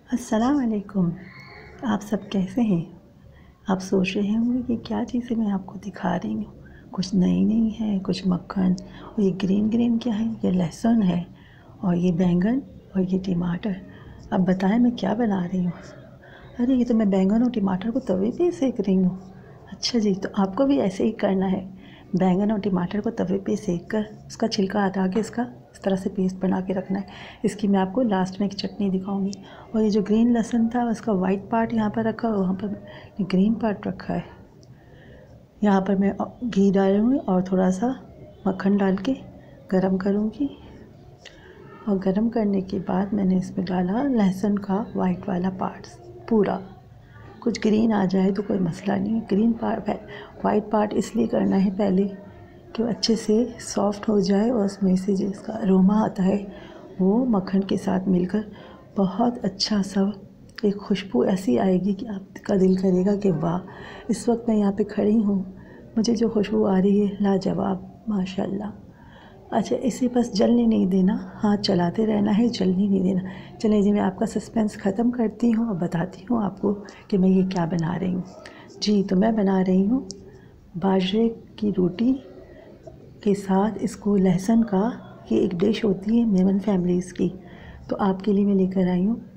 अस्सलाम वालेकुम। आप सब कैसे हैं? आप सोच रहे होंगे कि क्या चीज़ें मैं आपको दिखा रही हूँ, कुछ नई है, कुछ मक्खन। और ये ग्रीन क्या है? ये लहसुन है और ये बैंगन और ये टमाटर। अब बताएं मैं क्या बना रही हूँ? अरे ये तो मैं बैंगन और टमाटर को तवे पे सेक रही हूँ। अच्छा जी, तो आपको भी ऐसे ही करना है। बैंगन और टमाटर को तवे पे सेक कर उसका छिलका हटा के इसका इस तरह से पेस्ट बना के रखना है। इसकी मैं आपको लास्ट में एक चटनी दिखाऊंगी। और ये जो ग्रीन लहसुन था उसका वाइट पार्ट यहाँ पर रखा और वहाँ पर ग्रीन पार्ट रखा है। यहाँ पर मैं घी डालूँगी और थोड़ा सा मक्खन डाल के गरम करूँगी। और गरम करने के बाद मैंने इसमें डाला लहसुन का वाइट वाला पार्ट पूरा। कुछ ग्रीन आ जाए तो कोई मसला नहीं। ग्रीन पार्ट वाइट पार्ट इसलिए करना है पहले कि वो अच्छे से सॉफ्ट हो जाए और उसमें से जो इसका अरोमा आता है वो मक्खन के साथ मिलकर बहुत अच्छा सा एक खुशबू ऐसी आएगी कि आपका दिल करेगा कि वाह, इस वक्त मैं यहाँ पे खड़ी हूँ, मुझे जो खुशबू आ रही है लाजवाब, माशाल्लाह। अच्छा, इसे बस जलने नहीं देना, हाथ चलाते रहना है, जलने नहीं देना। चलिए जी, मैं आपका सस्पेंस ख़त्म करती हूँ और बताती हूँ आपको कि मैं ये क्या बना रही हूँ। जी, तो मैं बना रही हूँ बाजरे की रोटी के साथ इसको लहसुन का, ये एक डिश होती है मेमन फैमिलीज़ की। तो आपके लिए मैं लेकर आई हूँ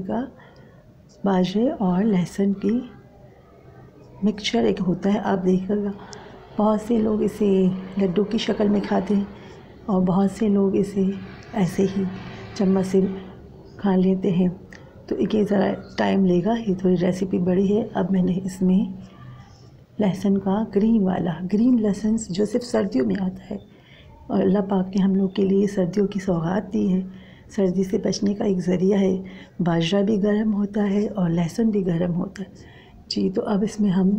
बाजरे और लहसुन की मिक्सचर एक होता है, आप देखिएगा। बहुत से लोग इसे लड्डू की शक्ल में खाते हैं और बहुत से लोग इसे ऐसे ही चम्मच से खा लेते हैं। तो ये ज़रा टाइम लेगा, ये थोड़ी रेसिपी बड़ी है। अब मैंने इसमें लहसुन का ग्रीन लहसुन जो सिर्फ सर्दियों में आता है और अल्लाह पाक ने हम लोग के लिए सर्दियों की सौगात दी है। सर्दी से बचने का एक ज़रिया है। बाजरा भी गर्म होता है और लहसुन भी गर्म होता है। जी, तो अब इसमें हम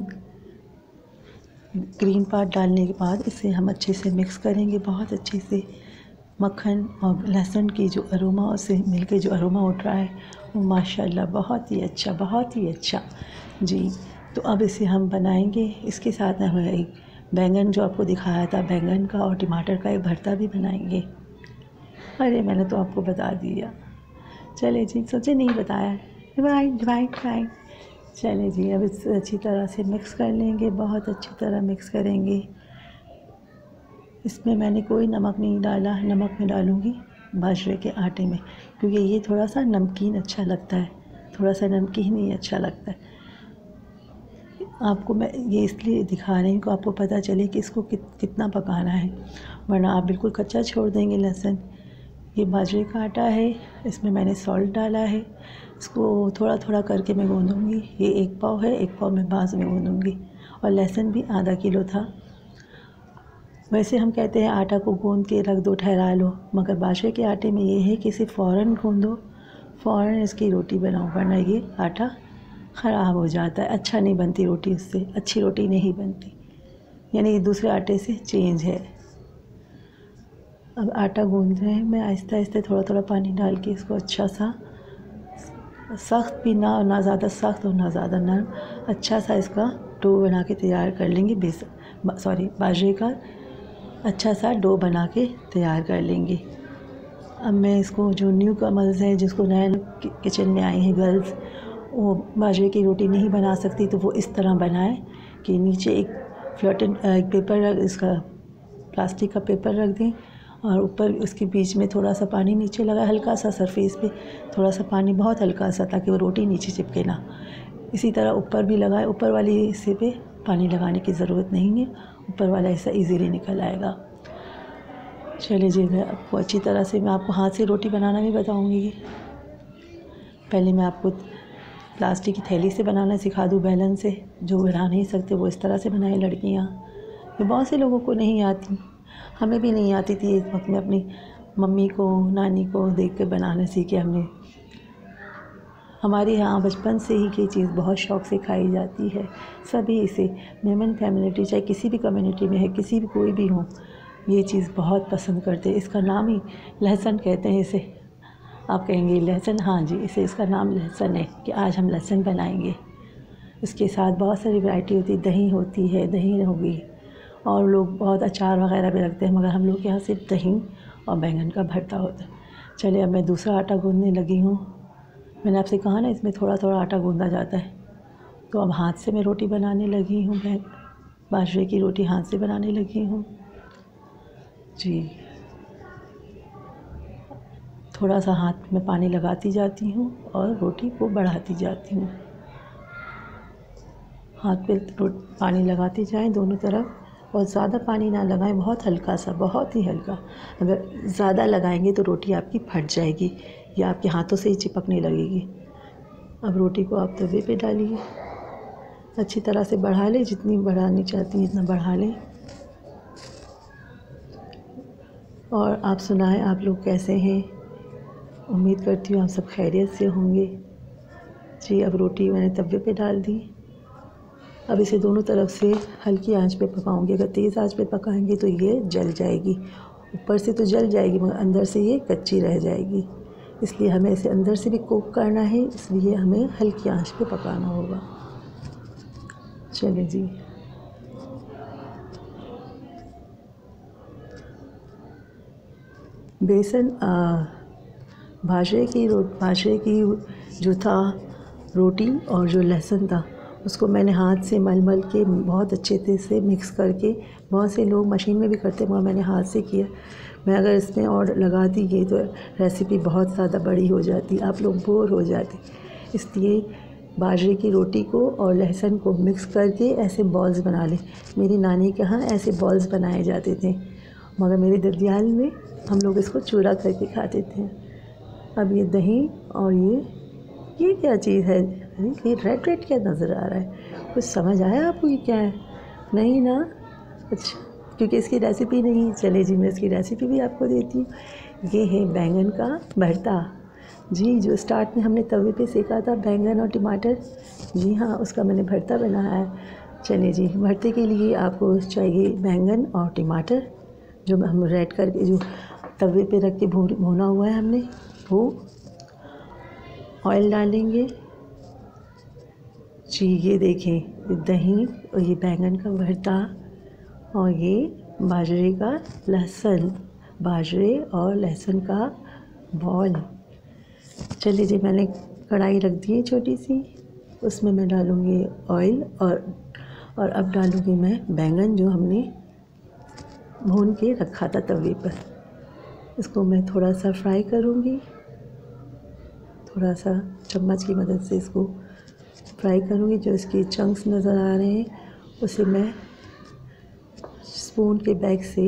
ग्रीन पार्ट डालने के बाद इसे हम अच्छे से मिक्स करेंगे, बहुत अच्छे से। मक्खन और लहसुन की जो अरोमा से मिलके जो अरोमा उठ रहा है वो माशाल्लाह बहुत ही अच्छा, बहुत ही अच्छा। जी, तो अब इसे हम बनाएंगे। इसके साथ हम एक बैंगन जो आपको दिखाया था, बैंगन का और टमाटर का एक भरता भी बनाएंगे। अरे मैंने तो आपको बता दिया। चले जी, सोचे नहीं बताया। डिवाइड। चले जी, अब इसे अच्छी तरह से मिक्स कर लेंगे, बहुत अच्छी तरह मिक्स करेंगे। इसमें मैंने कोई नमक नहीं डाला, नमक मैं डालूँगी बाजरे के आटे में, क्योंकि ये थोड़ा सा नमकीन अच्छा लगता है, थोड़ा सा नमकीन ही अच्छा लगता है। आपको मैं ये इसलिए दिखा रही हूँ कि आपको पता चले कि इसको कितना पकाना है, वरना आप बिल्कुल कच्चा छोड़ देंगे लहसुन। ये बाजरे का आटा है, इसमें मैंने सॉल्ट डाला है। इसको थोड़ा थोड़ा करके मैं गूँधूँगी। ये 1 पाव है, 1 पाव मैं बाद में गूँधूँगी। और लहसुन भी आधा किलो था। वैसे हम कहते हैं आटा को गूँध के रख दो, ठहरा लो, मगर बाजरे के आटे में ये है कि इसे फ़ौरन गूँधो, फ़ौरन इसकी रोटी बनाओ, वरना ये आटा ख़राब हो जाता है, अच्छा नहीं बनती रोटी, उससे अच्छी रोटी नहीं बनती। यानी ये दूसरे आटे से चेंज है। अब आटा गूँध रहे हैं, मैं आहिस्ता आहिस्ता थोड़ा थोड़ा पानी डाल के इसको अच्छा सा, सख्त भी ना ज़्यादा सख्त और ना ज़्यादा नरम, अच्छा सा इसका डो बना के तैयार कर लेंगे। बाजरे का अच्छा सा डो बना के तैयार कर लेंगे। अब मैं इसको, जो न्यू कमर्स हैं, जिसको नया किचन में आई हैं गर्ल्स, वो बाजरे की रोटी नहीं बना सकती, तो वो इस तरह बनाएं कि नीचे एक पेपर, इसका प्लास्टिक का पेपर रख दें और ऊपर उसके बीच में थोड़ा सा पानी नीचे लगा, हल्का सा सरफेस पे थोड़ा सा पानी, बहुत हल्का सा, ताकि वो रोटी नीचे चिपके ना। इसी तरह ऊपर भी लगाए, ऊपर वाले हिस्से पे पानी लगाने की ज़रूरत नहीं है, ऊपर वाला हिस्सा इजीली निकल आएगा। चलिए जी, मैं आपको अच्छी तरह से, मैं आपको हाथ से रोटी बनाना भी बताऊंगी। पहले मैं आपको प्लास्टिक की थैली से बनाना सिखा दूं, बेलन से। जो बना नहीं सकते वो इस तरह से बनाए लड़कियां। ये बहुत से लोगों को नहीं आती, हमें भी नहीं आती थी। एक वक्त में अपनी मम्मी को, नानी को देख कर बनाना सीखे हमने। हमारे यहाँ बचपन से ही ये चीज़ बहुत शौक़ से खाई जाती है। सभी इसे, मेमन फैमिली चाहे किसी भी कम्युनिटी में है, किसी भी कोई भी हो, ये चीज़ बहुत पसंद करते हैं। इसका नाम ही लहसुन कहते हैं इसे। आप कहेंगे लहसुन? हाँ जी, इसका नाम लहसुन है कि आज हम लहसुन बनाएंगे। इसके साथ बहुत सारी वैरायटी होती है, दही होती है, दही होगी, और लोग बहुत अचार वगैरह भी रखते हैं, मगर हम लोग के यहाँ सिर्फ दही और बैंगन का भरता होता है। चलिए, अब मैं दूसरा आटा गूँधने लगी हूँ। मैंने आपसे कहा ना इसमें थोड़ा थोड़ा आटा गूंदा जाता है। तो अब हाथ से मैं रोटी बनाने लगी हूँ, मैं बाजरे की रोटी हाथ से बनाने लगी हूँ जी। थोड़ा सा हाथ में पानी लगाती जाती हूँ और रोटी को बढ़ाती जाती हूँ। हाथ पे पानी लगाते जाएं दोनों तरफ, और ज़्यादा पानी ना लगाएं, बहुत हल्का सा, बहुत ही हल्का। अगर ज़्यादा लगाएंगे तो रोटी आपकी फट जाएगी या आपके हाथों से ही चिपकने लगेगी। अब रोटी को आप तवे पे डालिए, अच्छी तरह से बढ़ा लें, जितनी बढ़ानी चाहती हैं इतना बढ़ा लें। और आप सुनाएं, आप लोग कैसे हैं? उम्मीद करती हूँ आप सब खैरियत से होंगे जी। अब रोटी मैंने तवे पे डाल दी। अब इसे दोनों तरफ से हल्की आंच पे पकाऊंगी। अगर तेज़ आंच पे पकाएंगे तो ये जल जाएगी, ऊपर से तो जल जाएगी मगर अंदर से ये कच्ची रह जाएगी। इसलिए हमें इसे अंदर से भी कुक करना है, इसलिए हमें हल्की आंच पे पकाना होगा। चलिए जी, बेसन बाजरे की जो था रोटी और जो लहसुन था उसको मैंने हाथ से मल के बहुत अच्छे से मिक्स करके, बहुत से लोग मशीन में भी करते हैं मगर मैंने हाथ से किया। मैं अगर इसमें और लगाती ये तो रेसिपी बहुत ज़्यादा बड़ी हो जाती, आप लोग बोर हो जाते। इसलिए बाजरे की रोटी को और लहसुन को मिक्स करके ऐसे बॉल्स बना लें। मेरी नानी के यहाँ ऐसे बॉल्स बनाए जाते थे, मगर मेरी ददियाल में हम लोग इसको चूरा करके खाते थे। अब ये दही और ये क्या चीज़ है? ये रेड रेड क्या नज़र आ रहा है? कुछ समझ आया आपको ये क्या है? नहीं ना? अच्छा, क्योंकि इसकी रेसिपी नहीं। चले जी, मैं इसकी रेसिपी भी आपको देती हूँ। ये है बैंगन का भरता जी, जो स्टार्ट में हमने तवे पे सेका था, बैंगन और टमाटर। जी हाँ, उसका मैंने भरता बनाया है। चलिए जी, भरते के लिए आपको चाहिए बैंगन और टमाटर, जो हम रेड करके जो तवे पे रख के भुना हुआ है हमने, वो ऑयल डालेंगे जी। ये देखें, दही और ये बैंगन का भरता और ये बाजरे और लहसुन का बॉल। चलिए जी, मैंने कढ़ाई रख दी है छोटी सी, उसमें मैं डालूँगी ऑयल और अब डालूँगी मैं बैंगन जो हमने भून के रखा था तवे पर। इसको मैं थोड़ा सा फ्राई करूँगी, थोड़ा सा चम्मच की मदद से इसको फ्राई करूँगी। जो इसके चंक्स नज़र आ रहे हैं उसे मैं स्पून के बैग से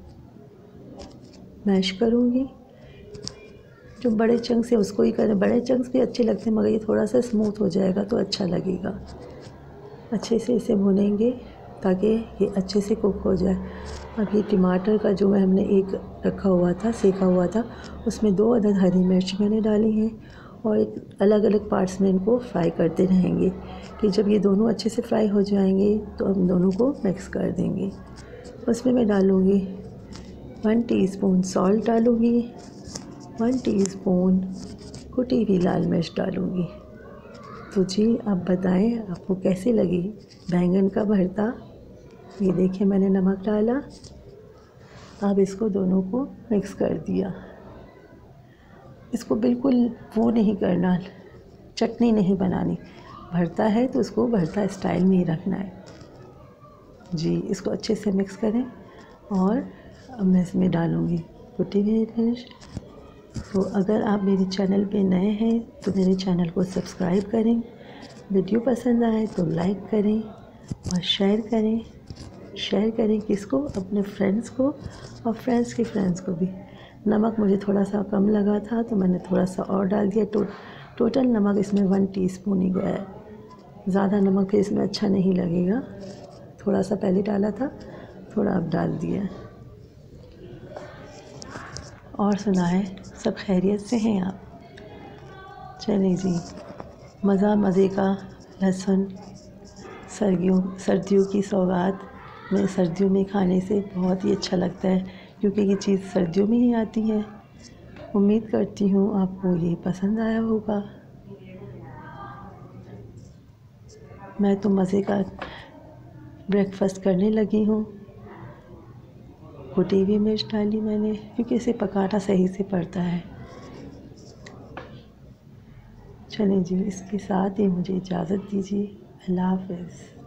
मैश करूँगी। जो बड़े चंक्स हैं उसको ही करें, बड़े चंक्स भी अच्छे लगते हैं मगर ये थोड़ा सा स्मूथ हो जाएगा तो अच्छा लगेगा। अच्छे से इसे भुनेंगे ताकि ये अच्छे से कुक हो जाए। अब ये टमाटर का जो हमने एक रखा हुआ था, सेका हुआ था, उसमें 2 अदद हरी मिर्च मैंने डाली हैं और एक अलग अलग पार्ट्स में इनको फ्राई करते रहेंगे कि जब ये दोनों अच्छे से फ्राई हो जाएंगे तो हम दोनों को मिक्स कर देंगे। उसमें मैं डालूँगी 1 टीस्पून सॉल्ट डालूँगी, 1 टीस्पून कुटी हुई लाल मिर्च डालूँगी। तो जी, आप बताएं आपको कैसी लगी बैंगन का भरता? ये देखिए, मैंने नमक डाला। अब इसको दोनों को मिक्स कर दिया। इसको बिल्कुल वो नहीं करना, चटनी नहीं बनानी। भरता है तो उसको भरता स्टाइल में ही रखना है जी। इसको अच्छे से मिक्स करें और अब मैं इसमें डालूँगी कुटी हुई मिर्च। तो अगर आप मेरे चैनल पे नए हैं तो मेरे चैनल को सब्सक्राइब करें, वीडियो पसंद आए तो लाइक करें और शेयर करें किसको? अपने फ्रेंड्स को और फ्रेंड्स के फ्रेंड्स को भी। नमक मुझे थोड़ा सा कम लगा था तो मैंने थोड़ा सा और डाल दिया। टोटल नमक इसमें 1 टीस्पून ही गया है, ज़्यादा नमक फिर इसमें अच्छा नहीं लगेगा। थोड़ा सा पहले डाला था, थोड़ा अब डाल दिया। और सुनाएं, सब खैरियत से हैं आप? चलिए जी, मज़े का लहसुन सर्दियों की सौगात में, सर्दियों में खाने से बहुत ही अच्छा लगता है क्योंकि ये चीज़ सर्दियों में ही आती है। उम्मीद करती हूँ आपको ये पसंद आया होगा। मैं तो मज़े का ब्रेकफास्ट करने लगी हूँ। कुटी हुई मिर्च डाली मैंने क्योंकि इसे पकाना सही से पड़ता है। चलें जी, इसके साथ ही मुझे इजाज़त दीजिए। अल्लाह हाफ़िज़।